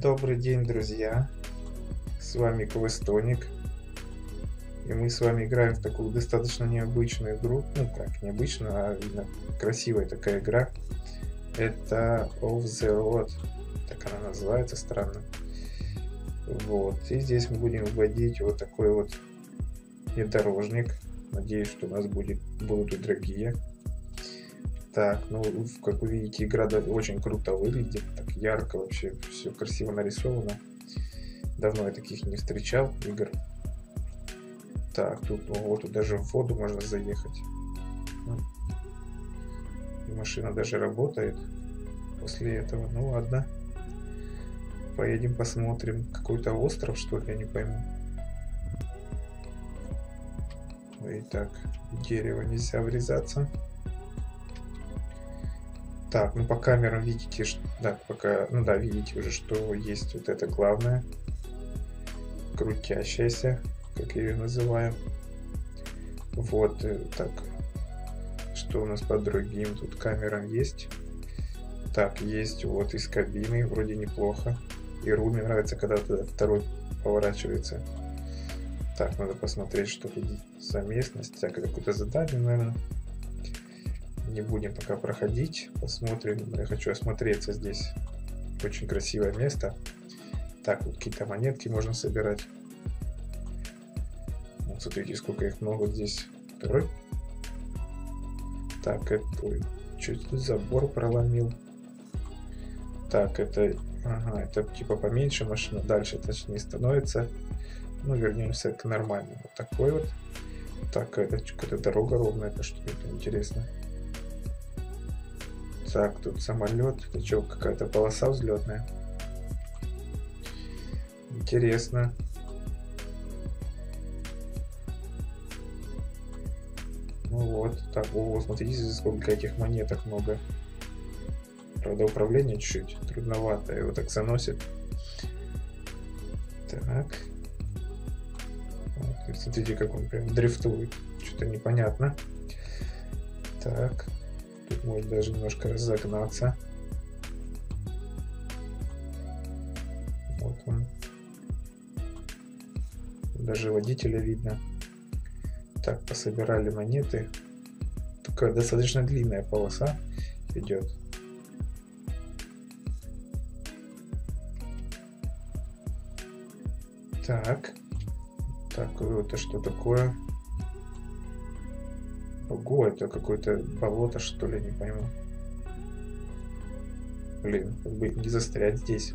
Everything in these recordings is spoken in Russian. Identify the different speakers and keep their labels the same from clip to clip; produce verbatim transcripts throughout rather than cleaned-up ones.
Speaker 1: Добрый день, друзья! С вами Квестоник. И мы с вами играем в такую достаточно необычную игру. Ну как, необычную, а видно, красивая такая игра. Это Off the Road. Так она называется, странно. Вот. И здесь мы будем вводить вот такой вот внедорожник. Надеюсь, что у нас будет, будут и другие. Так, ну, как вы видите, игра очень круто выглядит, так ярко вообще, все красиво нарисовано. Давно я таких не встречал игр. Так, тут, ну, вот тут даже в воду можно заехать. И машина даже работает после этого. Ну ладно. Поедем посмотрим. Какой-то остров, что ли, я не пойму. Ой, так, в дерево нельзя врезаться. Так, ну по камерам видите, что, да, пока, ну да, видите уже, что есть вот это главное, крутящаяся, как я ее называю. Вот, так, что у нас по другим тут камерам есть? Так, есть вот из кабины, вроде неплохо. И руль мне нравится, когда второй поворачивается. Так, надо посмотреть, что тут за местность. Так, это какое-то задание, наверное. Не будем пока проходить, посмотрим. Я хочу осмотреться здесь. Очень красивое место. Так, вот какие-то монетки можно собирать. Вот смотрите, сколько их много здесь. Второй. Так, это... Ой, чуть забор проломил. Так, это... Ага, это типа поменьше машина. Дальше точнее становится. Ну, вернемся к нормальному. Вот такой вот. Так, это какая-то дорога ровная. Это что-то интересно. Так, тут самолет. Это что, какая-то полоса взлетная? Интересно. Ну вот. Так, о, смотрите, сколько этих монеток много. Правда, управление чуть-чуть трудновато. Его так заносит. Так. Вот, смотрите, как он прям дрифтует. Что-то непонятно. Так. Тут может даже немножко разогнаться. Вот он. Даже водителя видно. Так, пособирали монеты. Такая достаточно длинная полоса идет. Так. Так, это что такое? Ого, это какое-то болото, что ли, не пойму. Блин, как бы не застрять здесь.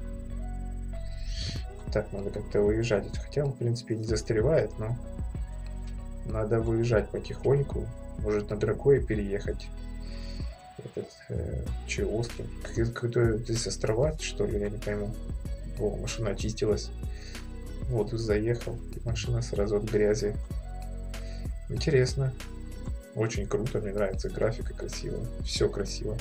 Speaker 1: Так, надо как-то выезжать. Хотя он, в принципе, не застревает, но надо выезжать потихоньку. Может, на другое переехать. Этот, э, че, остров? Какой-то здесь острова, что ли, я не пойму. О, машина очистилась. Вот, заехал. И машина сразу от грязи. Интересно. Очень круто, мне нравится графика, красиво. Все красиво.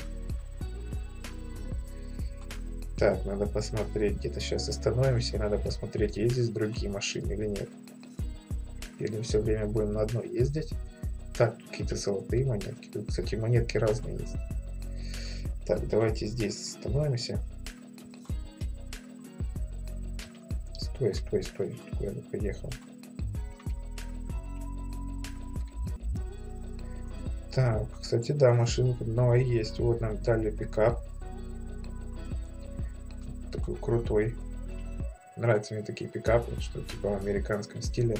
Speaker 1: Так, надо посмотреть, где-то сейчас остановимся. Надо посмотреть, есть здесь другие машины или нет. Или все время будем на одной ездить. Так, тут какие-то золотые монетки. Тут, кстати, монетки разные есть. Так, давайте здесь остановимся. Стой, стой, стой. Куда я поехал? Так, кстати, да, машина тут новая есть. Вот нам дали пикап. Такой крутой. Нравятся мне такие пикапы, что типа в американском стиле.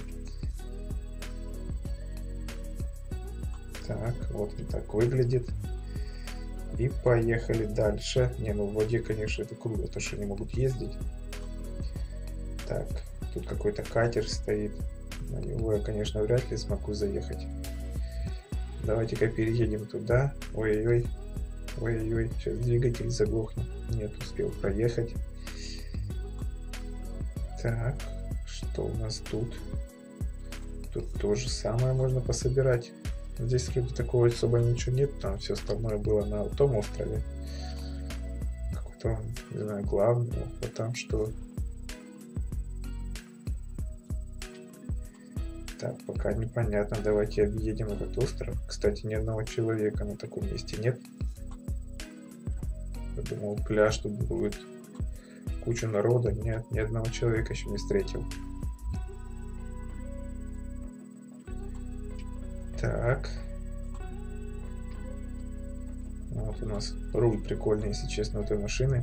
Speaker 1: Так, вот он так выглядит. И поехали дальше. Не, ну в воде, конечно, это круто, то, что они могут ездить. Так, тут какой-то катер стоит. На него я, конечно, вряд ли смогу заехать. Давайте-ка переедем туда. Ой-ой-ой. Ой-ой-ой. Сейчас двигатель заглохнет. Нет, успел проехать. Так, что у нас тут? Тут то же самое можно пособирать. Здесь вроде такого особо ничего нет. Там все остальное было на том острове. Какой-то, не знаю, главный. Вот там что... Так, пока непонятно. Давайте объедем этот остров. Кстати, ни одного человека на таком месте нет. Я думал, пляж тут будет кучу народа, нет, ни одного человека еще не встретил. Так. Вот у нас руль прикольный, если честно, у этой машины.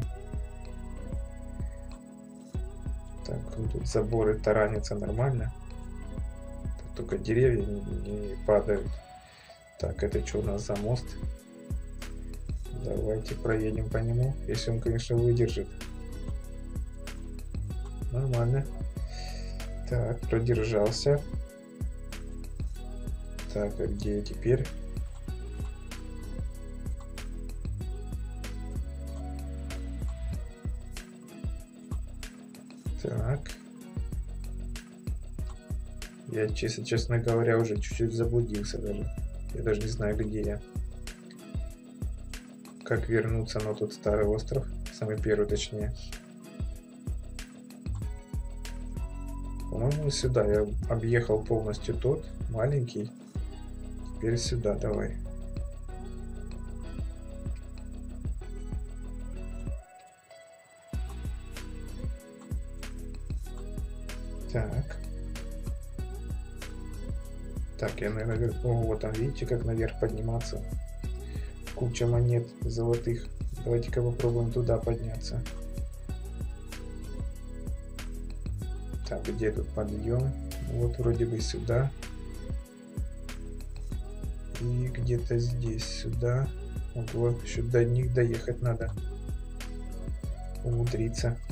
Speaker 1: Так, тут заборы таранятся нормально. Тут только деревья не, не падают. Так, это что у нас за мост? Давайте проедем по нему, если он, конечно, выдержит. Нормально. Так, продержался. Так, а где я теперь? Так. Я, честно, честно говоря, уже чуть-чуть заблудился даже. Я даже не знаю, где я. Как вернуться на тот старый остров. Самый первый, точнее. По-моему, сюда. Я объехал полностью тот, маленький. Теперь сюда давай. Так. Так, я, наверное, о, вот там, видите, как наверх подниматься. Куча монет золотых. Давайте-ка попробуем туда подняться. Так, где тут подъем? Вот вроде бы сюда. И где-то здесь, сюда. Вот, вот, еще до них доехать надо. Умудриться.